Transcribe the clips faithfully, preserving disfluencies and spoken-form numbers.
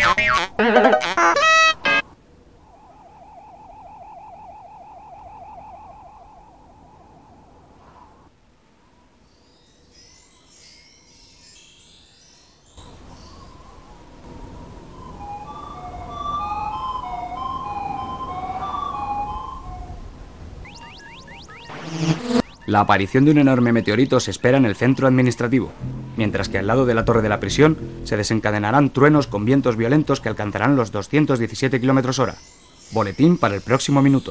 La aparición de un enorme meteorito se espera en el centro administrativo, mientras que al lado de la torre de la prisión se desencadenarán truenos con vientos violentos que alcanzarán los doscientos diecisiete kilómetros hora. Boletín para el próximo minuto.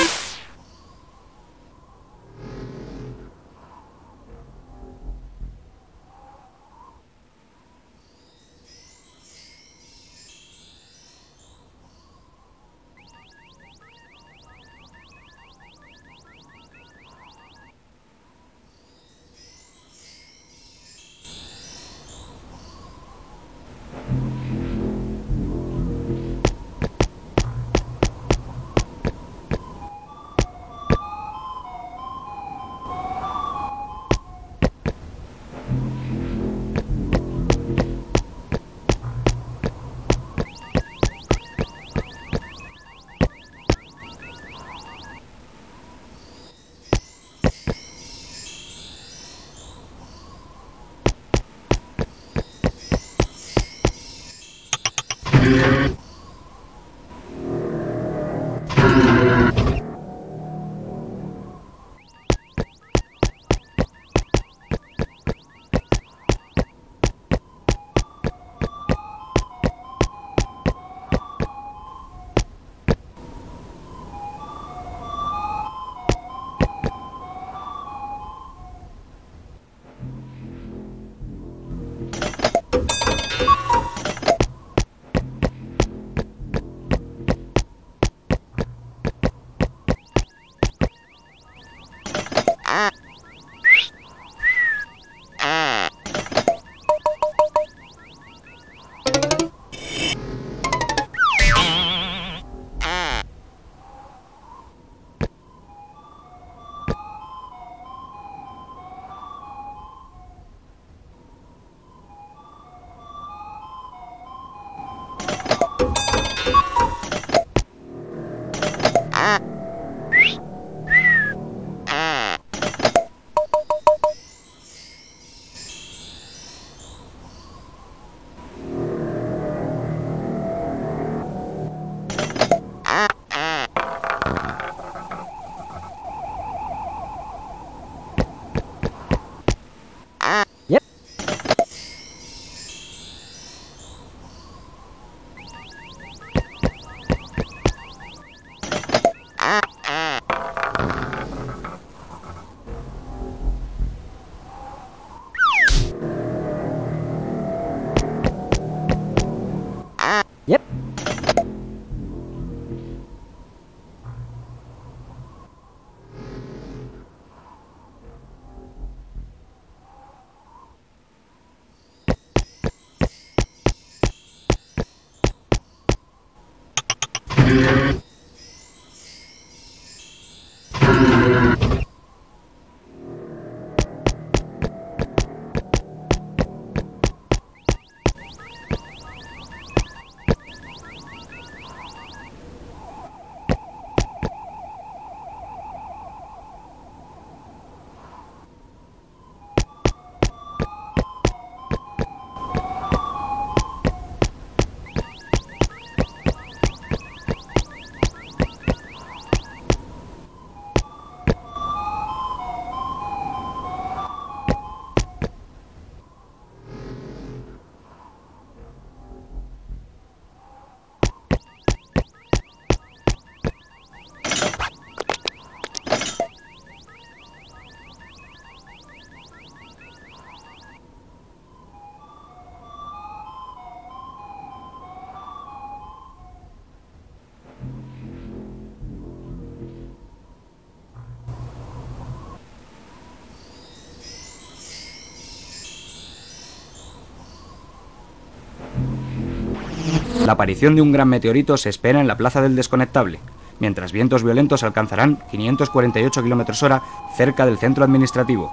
La aparición de un gran meteorito se espera en la Plaza del Desconectable, mientras vientos violentos alcanzarán quinientos cuarenta y ocho kilómetros hora cerca del centro administrativo.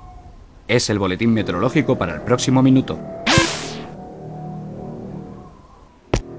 Es el boletín meteorológico para el próximo minuto.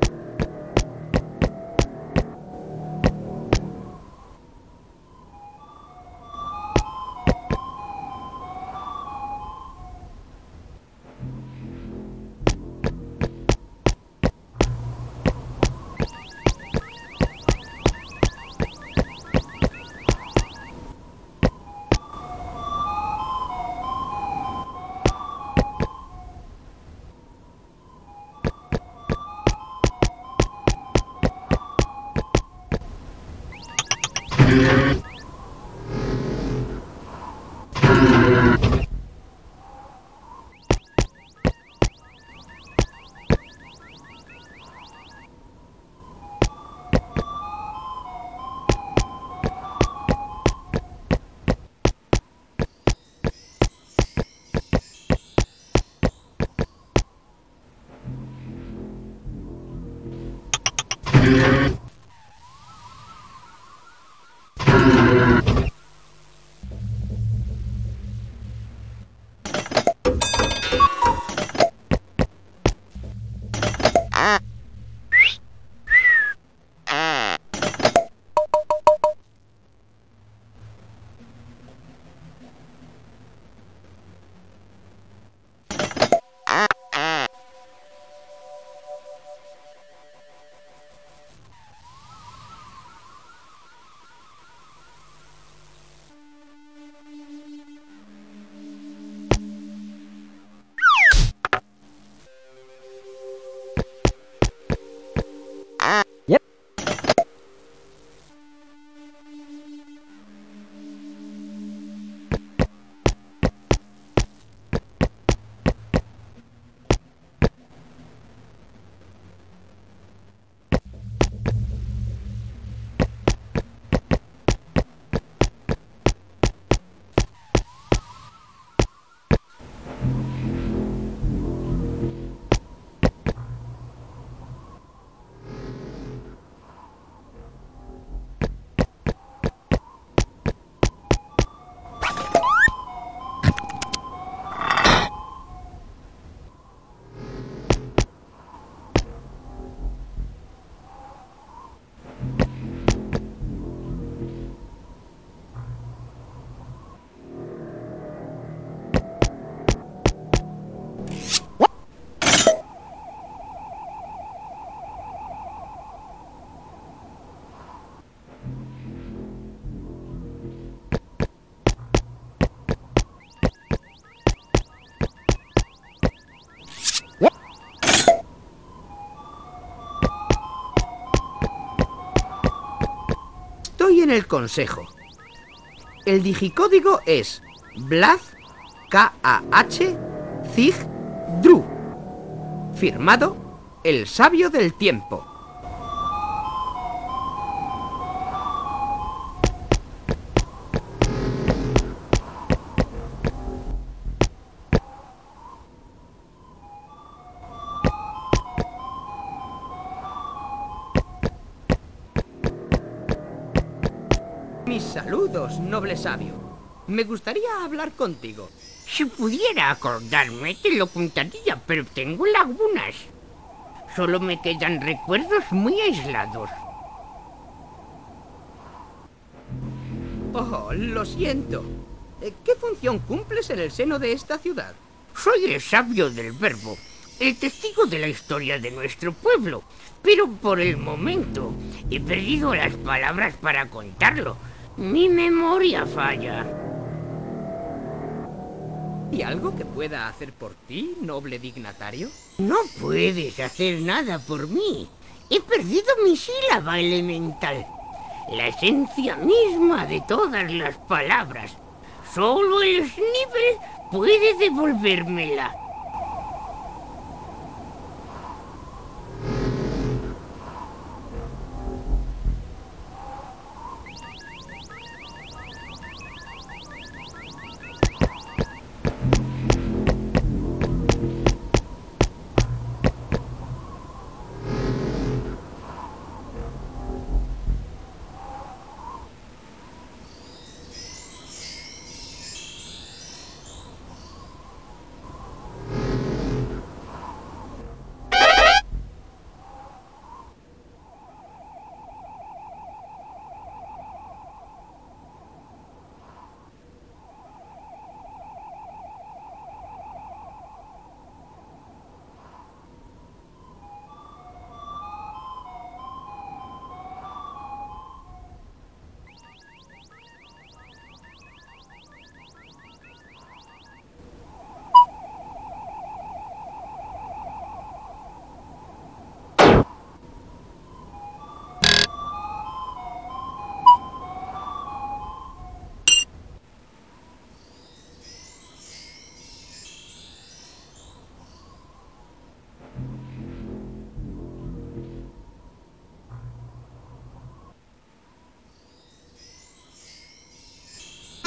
Estoy en el consejo. El digicódigo es Blaz K A H Zig Dru. Firmado el sabio del tiempo. Mis saludos, noble sabio. Me gustaría hablar contigo. Si pudiera acordarme, te lo contaría, pero tengo lagunas. Solo me quedan recuerdos muy aislados. Oh, lo siento. ¿Qué función cumples en el seno de esta ciudad? Soy el sabio del verbo, el testigo de la historia de nuestro pueblo, pero por el momento he perdido las palabras para contarlo. Mi memoria falla. ¿Y algo que pueda hacer por ti, noble dignatario? No puedes hacer nada por mí. He perdido mi sílaba elemental, la esencia misma de todas las palabras. Solo el Snivel puede devolvérmela.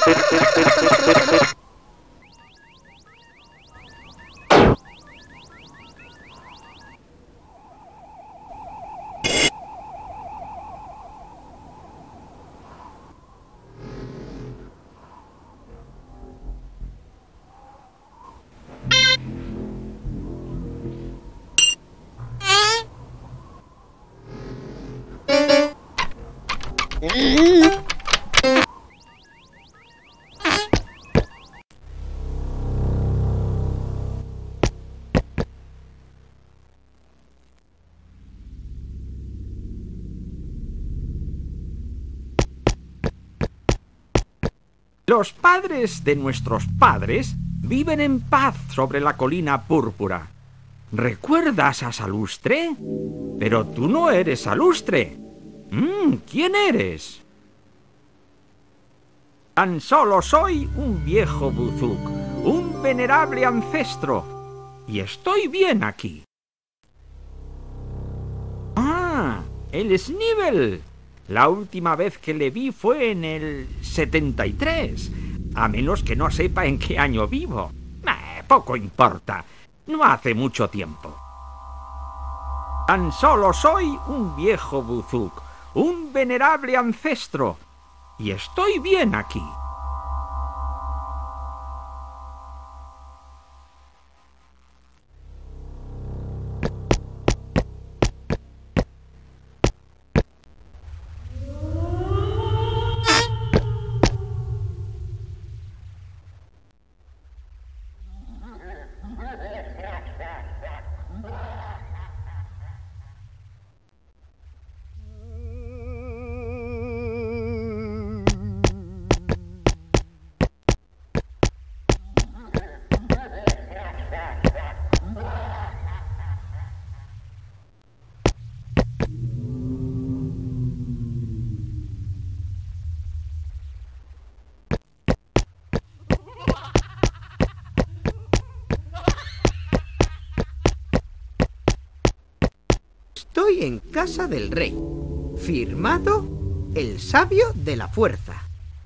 Los padres de nuestros padres viven en paz sobre la colina púrpura. ¿Recuerdas a Salustre? Pero tú no eres Salustre. Mm, ¿quién eres? Tan solo soy un viejo Buzuk, un venerable ancestro, y estoy bien aquí. Ah, el Snivel. La última vez que le vi fue en el setenta y tres, a menos que no sepa en qué año vivo. Eh, poco importa, no hace mucho tiempo. Tan solo soy un viejo Buzuk, un venerable ancestro, y estoy bien aquí. Estoy en casa del rey. Firmado el sabio de la fuerza.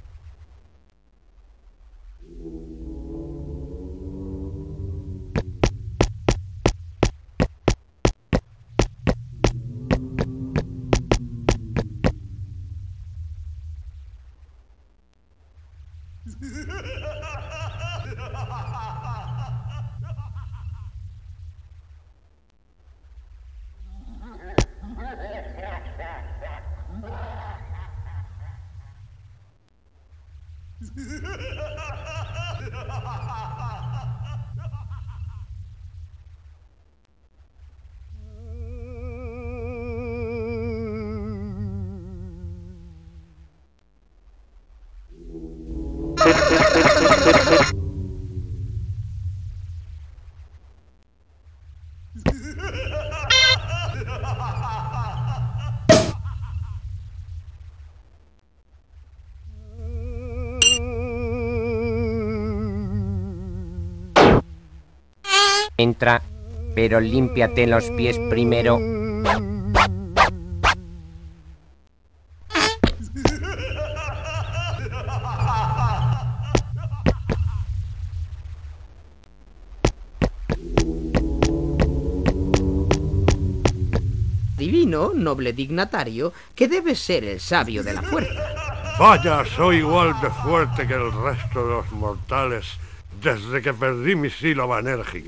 Entra, pero límpiate los pies primero. Divino, noble dignatario, que debe ser el sabio de la fuerza. Vaya, soy igual de fuerte que el resto de los mortales desde que perdí mi sílaba enérgica.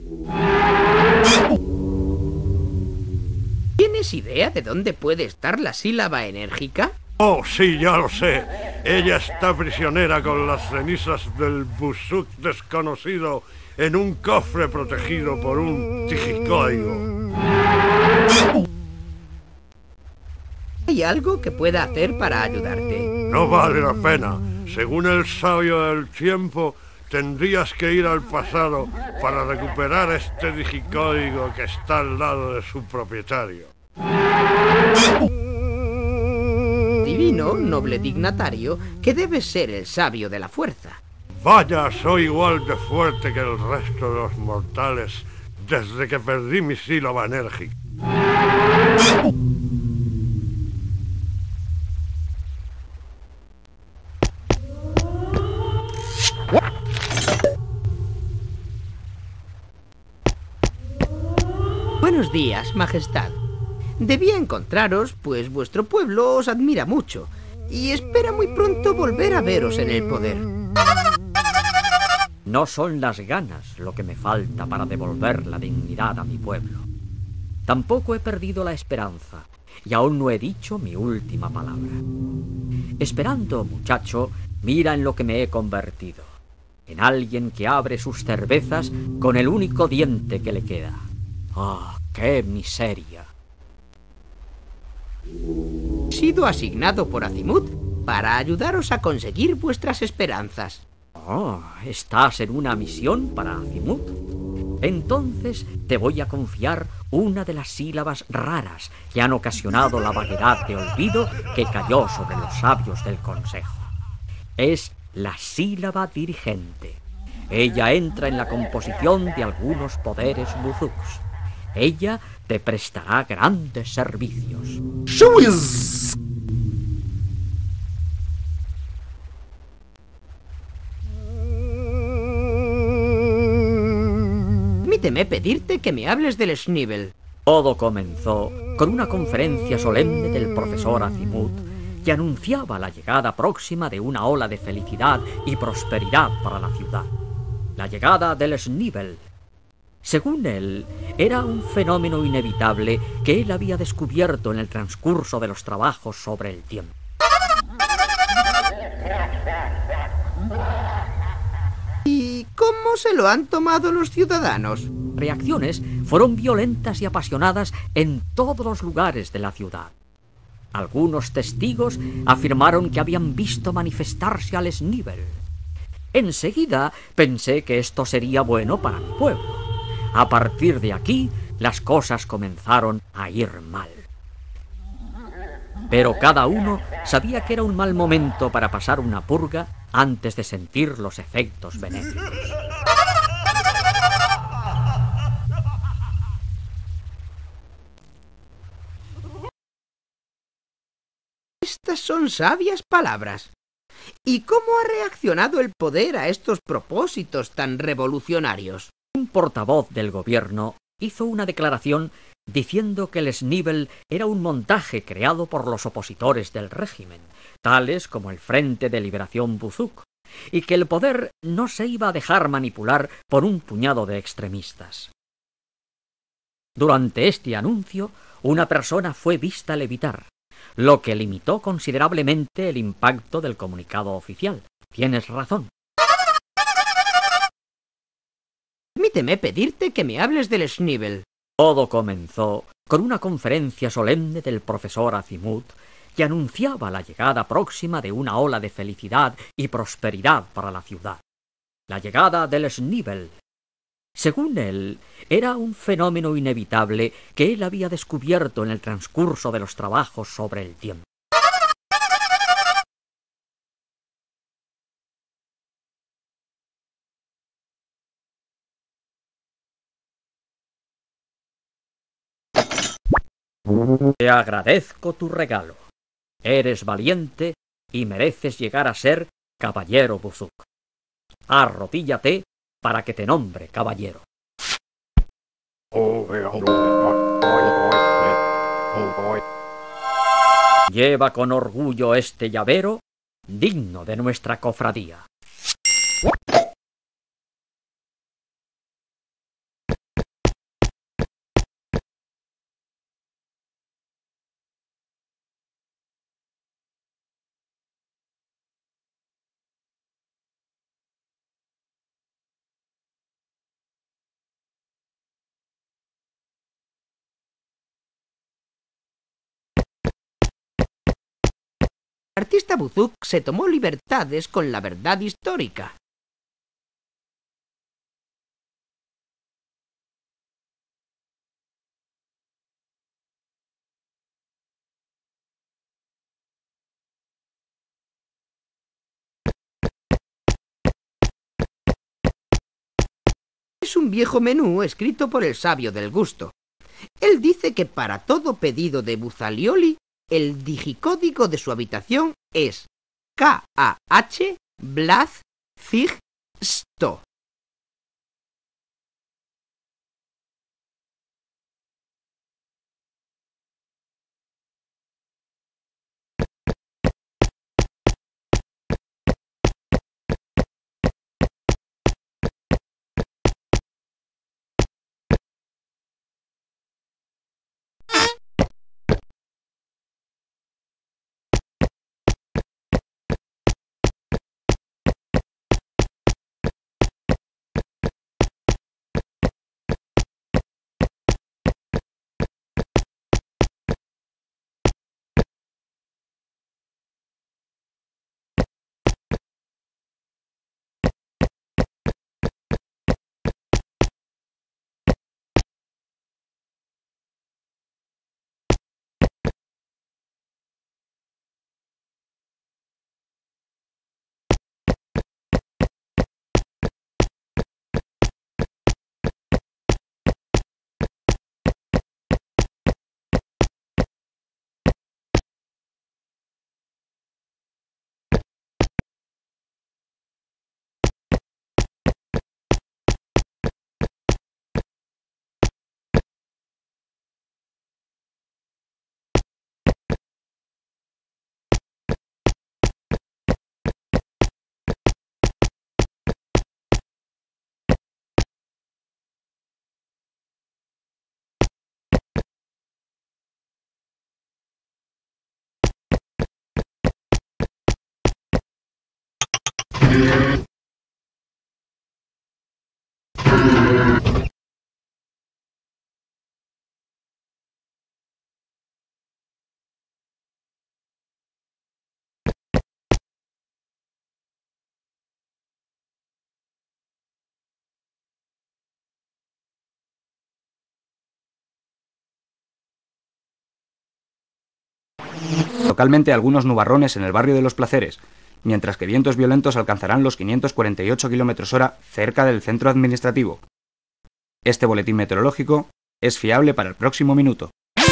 ¿Tienes idea de dónde puede estar la sílaba enérgica? Oh, sí, ya lo sé. Ella está prisionera con las cenizas del Buzuk desconocido en un cofre protegido por un digicódigo. ¿Hay algo que pueda hacer para ayudarte? No vale la pena. Según el sabio del tiempo, tendrías que ir al pasado para recuperar este digicódigo que está al lado de su propietario. Divino, noble dignatario, que debe ser el sabio de la fuerza. Vaya, soy igual de fuerte que el resto de los mortales desde que perdí mi sílaba enérgica. días, Majestad. Debía encontraros, pues vuestro pueblo os admira mucho y espera muy pronto volver a veros en el poder. No son las ganas lo que me falta para devolver la dignidad a mi pueblo. Tampoco he perdido la esperanza y aún no he dicho mi última palabra. Esperando, muchacho, mira en lo que me he convertido. En alguien que abre sus cervezas con el único diente que le queda. ¡Ah, qué miseria! He sido asignado por Azimuth para ayudaros a conseguir vuestras esperanzas. Oh, ¿estás en una misión para Azimuth? Entonces te voy a confiar una de las sílabas raras que han ocasionado la vaguedad de olvido que cayó sobre los sabios del consejo. Es la sílaba dirigente. Ella entra en la composición de algunos poderes buzuks. Ella te prestará grandes servicios. Permíteme pedirte que me hables del Snivel. Todo comenzó con una conferencia solemne del profesor Azimuth que anunciaba la llegada próxima de una ola de felicidad y prosperidad para la ciudad. La llegada del Snivel. Según él, era un fenómeno inevitable que él había descubierto en el transcurso de los trabajos sobre el tiempo. ¿Y cómo se lo han tomado los ciudadanos? Reacciones fueron violentas y apasionadas en todos los lugares de la ciudad. Algunos testigos afirmaron que habían visto manifestarse al Snivel. Enseguida pensé que esto sería bueno para mi pueblo. A partir de aquí, las cosas comenzaron a ir mal. Pero cada uno sabía que era un mal momento para pasar una purga antes de sentir los efectos benéficos. Estas son sabias palabras. ¿Y cómo ha reaccionado el poder a estos propósitos tan revolucionarios? Un portavoz del gobierno hizo una declaración diciendo que el Snivel era un montaje creado por los opositores del régimen, tales como el Frente de Liberación Buzuk, y que el poder no se iba a dejar manipular por un puñado de extremistas. Durante este anuncio, una persona fue vista levitar, lo que limitó considerablemente el impacto del comunicado oficial. Tienes razón. Permíteme pedirte que me hables del Snivel. Todo comenzó con una conferencia solemne del profesor Azimuth que anunciaba la llegada próxima de una ola de felicidad y prosperidad para la ciudad. La llegada del Snivel. Según él, era un fenómeno inevitable que él había descubierto en el transcurso de los trabajos sobre el tiempo. Te agradezco tu regalo. Eres valiente y mereces llegar a ser caballero Buzuk. Arrodíllate para que te nombre caballero. Lleva con orgullo este llavero, digno de nuestra cofradía. El artista Buzuk se tomó libertades con la verdad histórica. Es un viejo menú escrito por el sabio del gusto. Él dice que para todo pedido de Buzalioli, el digicódigo de su habitación es K A H Blaz Zig Sto. Localmente algunos nubarrones en el barrio de Los Placeres, mientras que vientos violentos alcanzarán los quinientos cuarenta y ocho kilómetros hora cerca del centro administrativo. Este boletín meteorológico es fiable para el próximo minuto.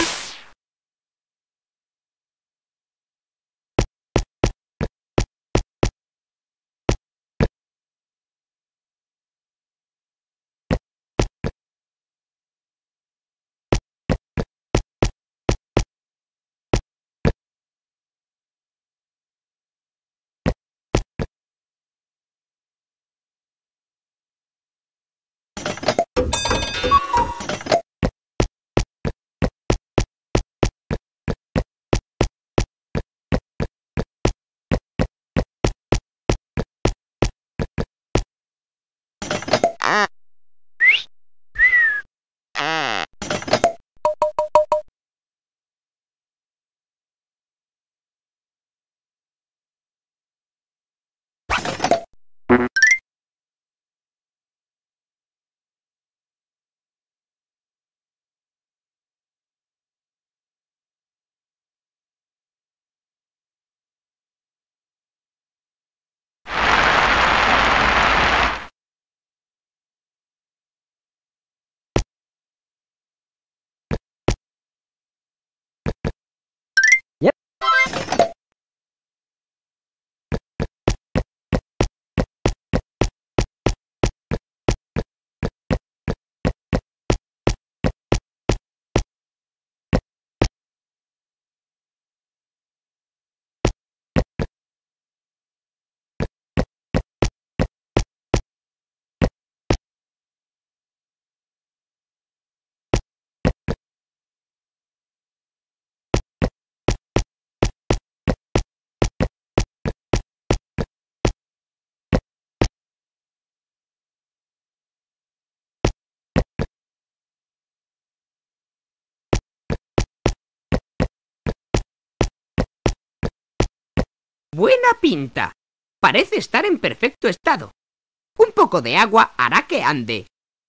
Buena pinta. Parece estar en perfecto estado. Un poco de agua hará que ande.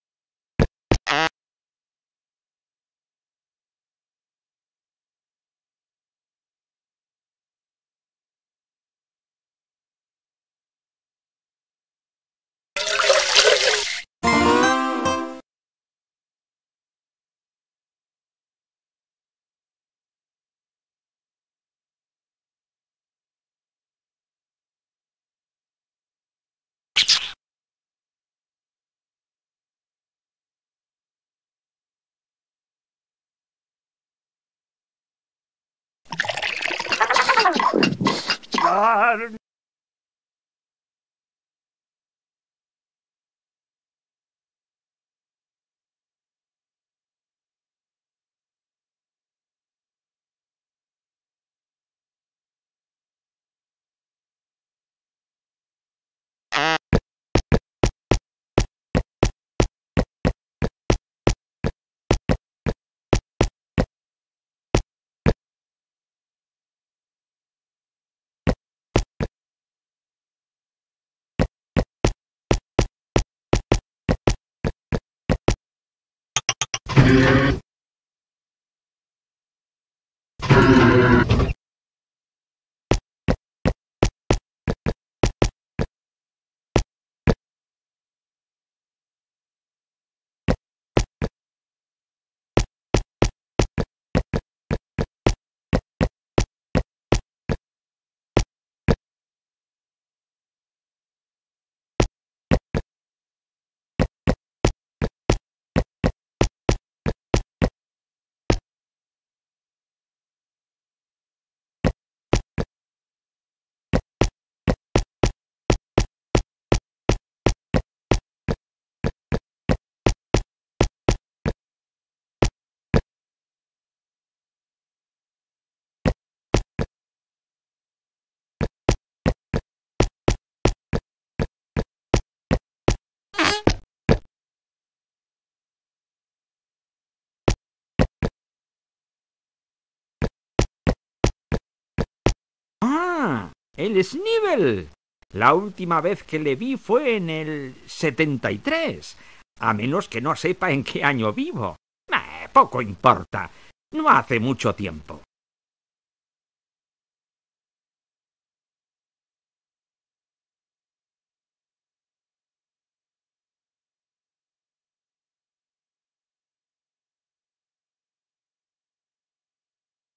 ¡Ah! ¡El Snivel! La última vez que le vi fue en el setenta y tres, a menos que no sepa en qué año vivo. Eh, poco importa. No hace mucho tiempo.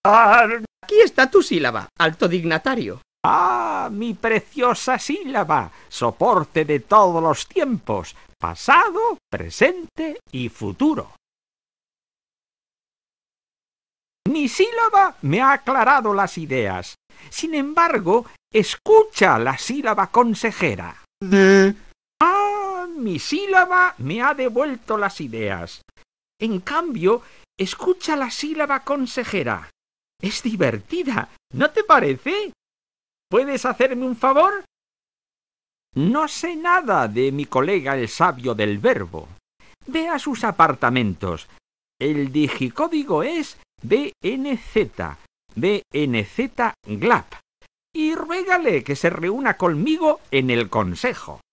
Aquí está tu sílaba, alto dignatario. ¡Ah, mi preciosa sílaba! Soporte de todos los tiempos, pasado, presente y futuro. Mi sílaba me ha aclarado las ideas. Sin embargo, escucha la sílaba consejera. ¡Ah, mi sílaba me ha devuelto las ideas! En cambio, escucha la sílaba consejera. Es divertida, ¿no te parece? ¿Puedes hacerme un favor? No sé nada de mi colega el sabio del verbo. Ve a sus apartamentos. El digicódigo es B N Z, B N Z Glap, y ruégale que se reúna conmigo en el consejo.